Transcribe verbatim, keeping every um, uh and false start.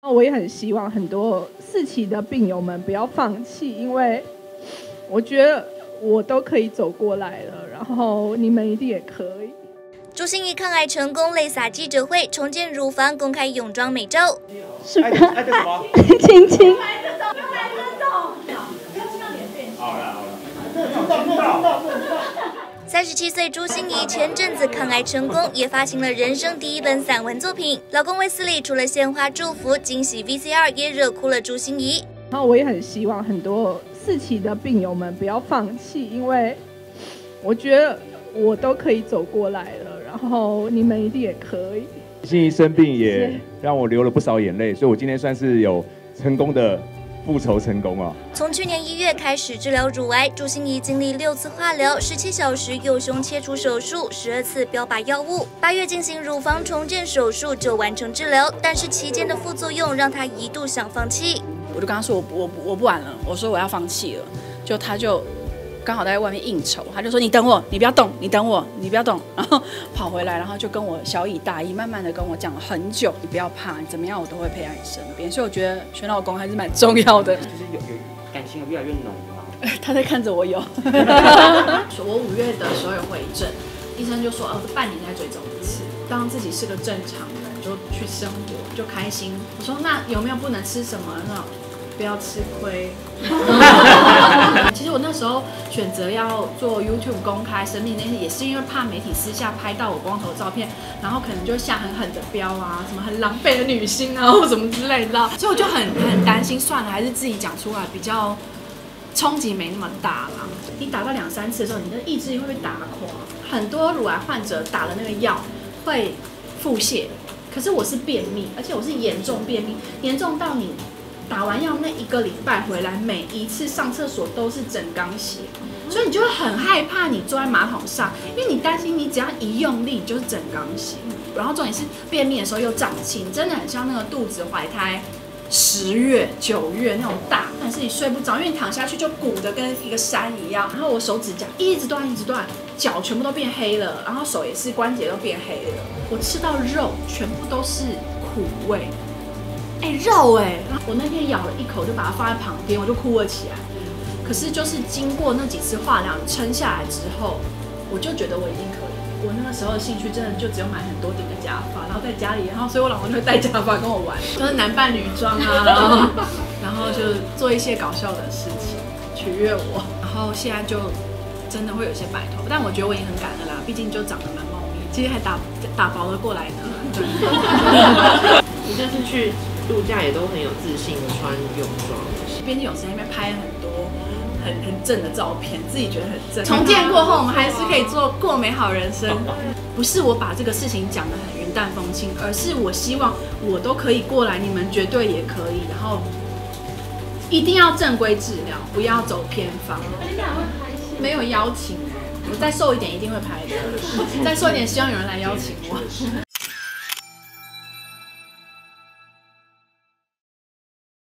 我也很希望很多四期的病友们不要放弃，因为我觉得我都可以走过来了，然后你们一定也可以。 朱心怡抗癌成功，泪洒记者会，重建乳房，公开泳装美照。 是爱爱的什么？ 亲亲。 好了好了，知道知道知道。 三十七岁朱心怡前阵子抗癌成功，也发行了人生第一本散文作品。老公卫斯理除了献花祝福，惊喜 V C R 也惹哭了朱心怡。 然后我也很希望很多四期的病友们不要放弃，因为我觉得我都可以走过来了，然后你们一定也可以。 心怡生病也让我流了不少眼泪，所以我今天算是有成功的复仇成功啊！ 从去年一月开始治疗乳癌，朱心怡经历六次化疗、十七小时右胸切除手术、十二次标靶药物。八月进行乳房重建手术就完成治疗，但是期间的副作用让她一度想放弃。 我就跟他说我我我不玩了，我说我要放弃了，就他就刚好在外面应酬，他就说你等我，你不要动，你等我，你不要动，然后跑回来，然后就跟我小以大义，慢慢的跟我讲了很久，你不要怕，你怎么样我都会陪在你身边，所以我觉得选老公还是蛮重要的。 就是有有感情有越来越浓嘛。 他在看着我有。说我五月的时候有回诊，医生就说哦，这半年再追踪一次，当自己是个正常人就去生活就开心。我说那有没有不能吃什么那种？不要吃亏。其实我那时候选择要做 YouTube 公开生命那些，也是因为怕媒体私下拍到我光头照片，然后可能就会下狠狠的标啊，什么很狼狈的女星啊，或什么之类的，所以我就很很担心，算了，还是自己讲出来比较冲击没那么大啦。你打到两三次的时候，你的意志力会被打垮。很多乳癌患者打了那个药会腹泻，可是我是便秘，而且我是严重便秘，严重到你。打完药那一个礼拜回来，每一次上厕所都是整缸血，所以你就会很害怕你坐在马桶上，因为你担心你只要一用力，你就是整缸血。然后重点是便秘的时候又胀气，你真的很像那个肚子怀胎十月、九月那种大，但是你睡不着，因为你躺下去就鼓得跟一个山一样。然后我手指甲一直断，一直断，脚全部都变黑了，然后手也是关节都变黑了。我吃到肉全部都是苦味。哎、欸，肉哎、欸！我那天咬了一口，就把它放在旁边，我就哭了起来。可是就是经过那几次化疗撑下来之后，我就觉得我已经可以。我那个时候的兴趣真的就只有买很多顶的假发，然后在家里，然后所以我老公就会戴假发跟我玩，就是男扮女装啊，然后然后就做一些搞笑的事情取悦我。然后现在就真的会有些白头，但我觉得我已经很感恩啦，毕竟就长得蛮茂密，其实还打打薄了过来呢。对， 你这次去度假也都很有自信的穿泳装， 边境泳池那边拍很多很很正的照片，自己觉得很正。重建过后，我们还是可以做过美好人生。不是我把这个事情讲得很云淡风轻，而是我希望我都可以过来，你们绝对也可以。然后一定要正规治疗，不要走偏方。没有邀请，我再瘦一点一定会拍的，再瘦一点希望有人来邀请我。